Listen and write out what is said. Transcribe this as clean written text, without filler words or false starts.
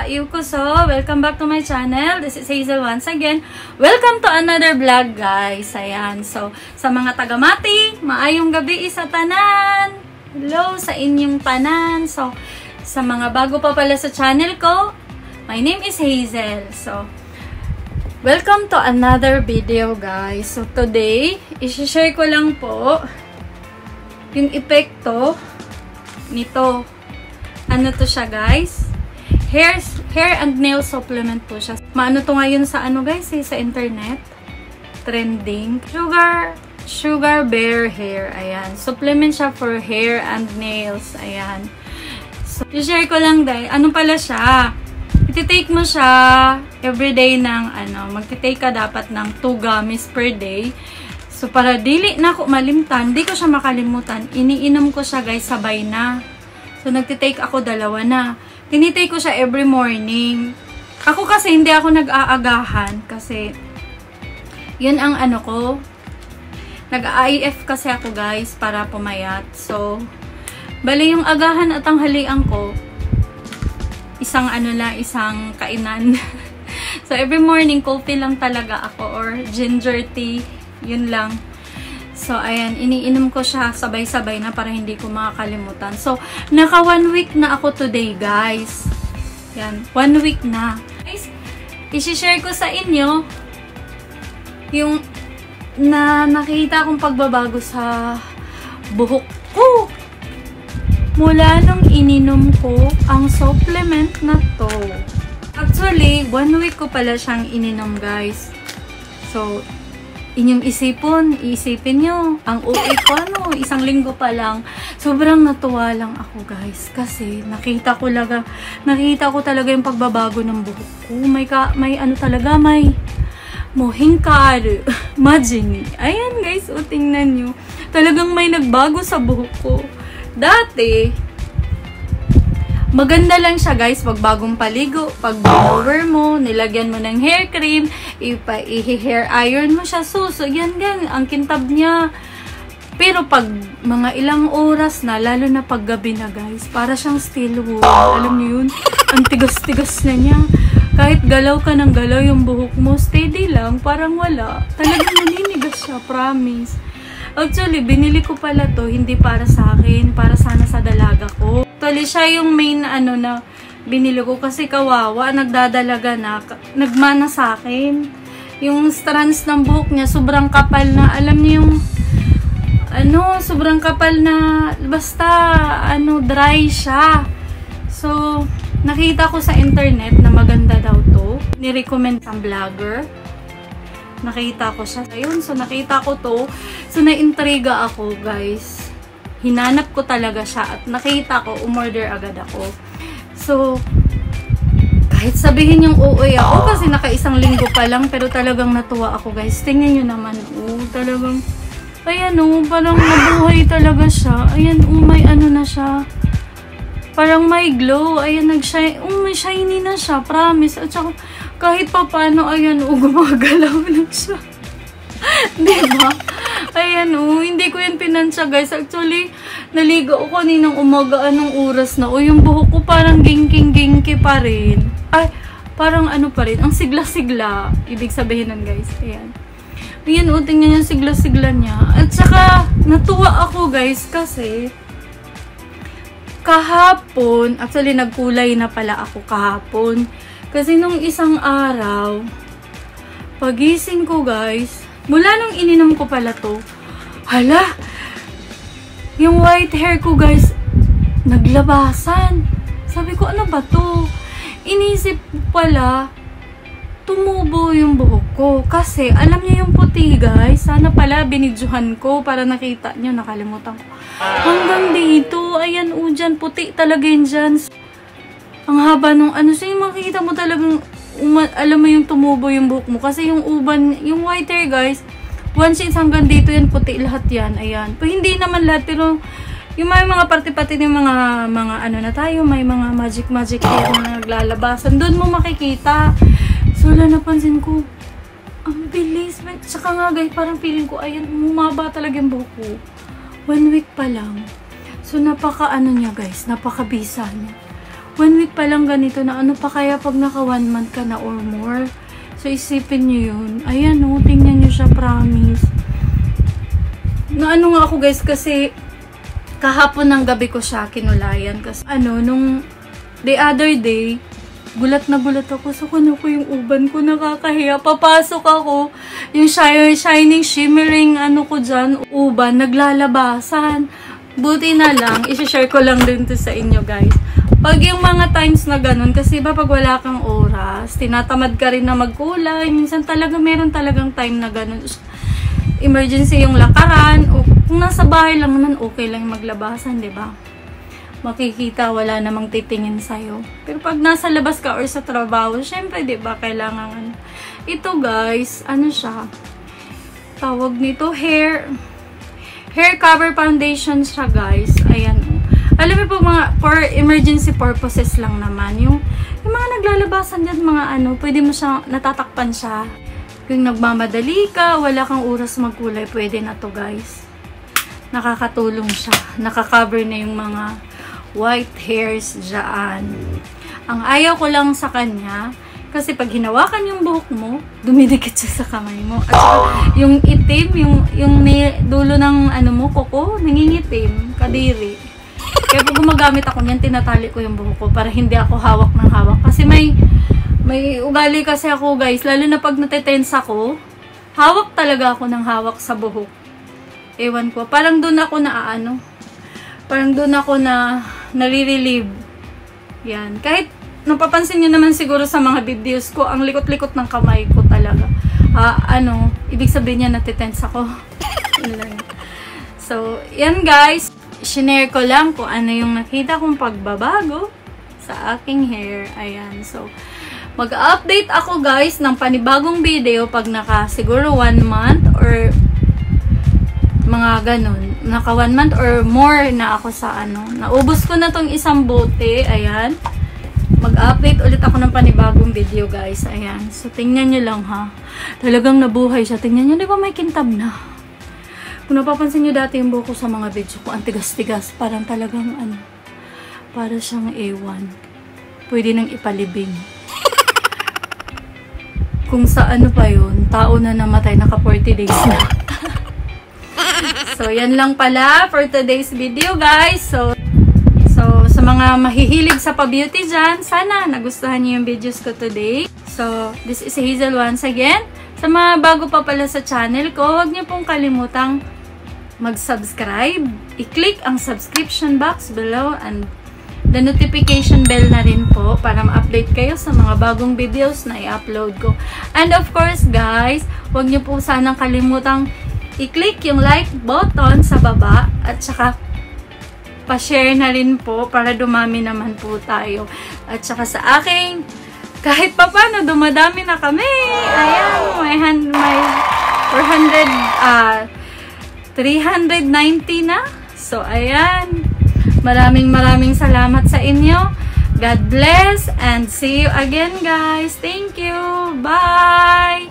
Yukuso! Welcome back to my channel. This is Hazel once again. Welcome to another vlog, guys. Ayan. So, sa mga taga-Mati, maayong gabi sa tanan. Hello sa inyong tanan. So, sa mga bago pa pala sa channel ko, my name is Hazel. So, welcome to another video, guys. So, today, isi-share ko lang po yung epekto nito. Ano to siya, guys? Hair and nail supplement po siya. Maano to ngayon sa ano, guys, sa internet? Trending. Sugarbearhair. Ayan. Supplement siya for hair and nails. Ayan. So, i-share ko lang, guys. Ano pala siya? Iti-take mo siya everyday ng ano, magti-take ka dapat ng 2 gummies per day. So, para dili na ako malimtan, di ko siya makalimutan. Iniinom ko siya, guys, sabay na. So, nagtitake ako 2 na. Tinitake ko siya every morning. Ako kasi, hindi ako nag-aagahan. Kasi, yun ang ano ko. Nag-IF kasi ako, guys, para pumayat. So, bali yung agahan at ang halian ko, isang ano lang, isang kainan. So, every morning, coffee lang talaga ako or ginger tea. Yun lang. So, ayan, iniinom ko siya sabay-sabay na para hindi ko makakalimutan. So, naka 1 week na ako today, guys. Yan, 1 week na. Guys, isi-share ko sa inyo yung nakita kong pagbabago sa buhok ko. Mula nung ininom ko ang supplement na to. Actually, 1 week ko pala siyang ininom, guys. So, inyong iisipin nyo, ang OA ko, ano, 1 linggo pa lang. Sobrang natuwa lang ako, guys. Kasi, nakita ko talaga yung pagbabago ng buhok ko. May ano talaga, may mohingkaru. Majini. Ayan, guys, o, tingnan nyo. Talagang may nagbago sa buhok ko. Dati, maganda lang siya, guys, pag bagong paligo, pag blower mo, nilagyan mo ng hair cream, i-hair iron mo siya, so yan, ang kintab niya. Pero pag mga ilang oras na, lalo na pag gabi na, guys, para siyang steel wool. Alam niyo yun? Ang tigas-tigas na niya. Kahit galaw ka ng galaw yung buhok mo, steady lang, parang wala. Talagang naninigas siya, promise. Actually, binili ko pala to, hindi para sa akin, para sana sa dalaga ko. Actually, siya yung main ano na binili ko kasi kawawa, nagdadalaga na, nagmana sa akin. Yung strands ng buhok niya, sobrang kapal na, alam niyo yung, ano, sobrang kapal na, basta, ano, dry siya. So, nakita ko sa internet na maganda daw to. Nirecommend ng vlogger. Nakita ko siya. Ayun, so nakita ko to. So, na-intriga ako, guys. Hinanap ko talaga siya at nakita ko, umorder agad ako. So, kahit sabihin yung OA ako kasi naka 1 linggo pa lang, pero talagang natuwa ako, guys. Tingnan nyo naman, talagang, ayan, parang nabuhay talaga siya. Ayan, may ano na siya. Parang may glow. Ayan, nag-shine. May shiny na siya, promise. At saka, kahit pa paano, ayan, gumagalaw na siya. Diba? Ayan, hindi ko yan pinansya, guys. Actually, naligo ako kaninang umaga, anong oras na. Yung buhok ko parang gingking-gingki pa rin. Ay, parang ano pa rin. Ang sigla-sigla. Ibig sabihin nun, guys. Ayan. Ayan, tingnan yung sigla-sigla niya. At saka, natuwa ako, guys, kasi kahapon, actually, nagkulay na pala ako kahapon. Kasi nung isang araw, pagising ko, guys, mula nung ininom ko pala to, hala, yung white hair ko, guys, naglabasan. Sabi ko, ano ba to? Inisip pala, tumubo yung buhok ko. Kasi, alam niyo yung puti, guys, sana pala binidyohan ko para nakita niyo, nakalimutan ko. Hanggang dito, ayan, dyan, puti talaga yun dyan. Ang haba nung ano, so yung makikita mo talagang, alam mo yung tumubo yung buhok mo. Kasi yung uban, yung white hair, guys, once it's hanggang dito yan, puti lahat yan. Ayan. Pero hindi naman lahat, pero yung may mga parte-parte ng mga ano na tayo, may mga magic hair na naglalabasan. Doon mo makikita. So, wala napansin ko, ang bilis. Tsaka nga, guys, parang feeling ko, ayan, umaba talaga yung buhok ko. 1 week pa lang. So, napaka ano niya, guys, napakabisa niya. 1 week pa lang ganito na, ano pa kaya pag naka 1 month ka na or more? So, isipin nyo yun. Ayan, oh, tingnan nyo siya, promise. Na ano nga ako, guys, kasi kahapon ng gabi ko siya kinulayan. Kasi, nung the other day, gulat na gulat ako. So, ko yung uban ko, nakakahiya. Papasok ako, yung shining, shimmering, ko dyan, uban, naglalabasan. Buti na lang, isi-share ko lang din to sa inyo, guys. Pag yung mga times na ganun, kasi ba pag wala kang oras, tinatamad ka rin na magkulay, minsan talaga, meron talagang time na ganun. Emergency yung lakaran, o kung nasa bahay lang naman, okay lang maglabasan, di ba? Makikita, wala namang titingin sa'yo. Pero pag nasa labas ka or sa trabaho, syempre, di ba, kailangan. Ito, guys, siya? Tawag nito, hair cover foundation siya, guys. Ayan, alam mo po, mga for emergency purposes lang naman. Yung mga naglalabasan dyan, mga pwede mo siya, natatakpan siya. Kung nagmamadali ka, wala kang oras magkulay, pwede na to, guys. Nakakatulong siya. Nakakover na yung mga white hairs dyan. Ang ayaw ko lang sa kanya, kasi pag hinawakan yung buhok mo, dumidikit siya sa kamay mo. At saka, yung itim, yung dulo ng mo, kuko, nangingitim, kadiri. Kaya pag gumagamit ako niyan, tinatali ko yung buhok ko para hindi ako hawak ng hawak. Kasi may ugali kasi ako, guys. Lalo na pag natetense ako, hawak talaga ako ng hawak sa buhok. Ewan ko. Parang doon ako parang doon ako na nare-relieve. Yan. Kahit napapansin nyo naman siguro sa mga videos ko, ang likot-likot ng kamay ko talaga. Ibig sabihin niya natetense ako. So, yan, guys. Shinare ko lang kung ano yung nakita kong pagbabago sa aking hair. Ayan. So, mag-update ako, guys, ng panibagong video pag siguro 1 month or mga ganun. Naka 1 month or more na ako sa Naubos ko na tong isang bote. Ayan. Mag-update ulit ako ng panibagong video, guys. Ayan. So, tingnan nyo lang, ha. Talagang nabuhay siya. Tingnan nyo, di ba may kintab na? Kung napapansin nyo dati yung buhok ko sa mga video ko, ang tigas-tigas. Parang talagang para siyang ewan. Pwede nang ipalibing. Kung sa pa yun, tao na namatay, naka 40 days na. So, yan lang pala for today's video, guys. So, sa mga mahihilig sa pa-beauty dyan, sana nagustuhan nyo yung videos ko today. So, this is Hazel once again. Sa mga bago pa pala sa channel ko, huwag nyo pong kalimutang mag-subscribe. I-click ang subscription box below and the notification bell na rin po para ma-update kayo sa mga bagong videos na i-upload ko. And of course, guys, huwag nyo po sanang kalimutang i-click yung like button sa baba at saka pa-share na rin po para dumami naman po tayo. At saka sa aking kahit pa paano, dumadami na kami. Ayan, may 390 na. So, ayan. Maraming salamat sa inyo. God bless and see you again, guys. Thank you. Bye!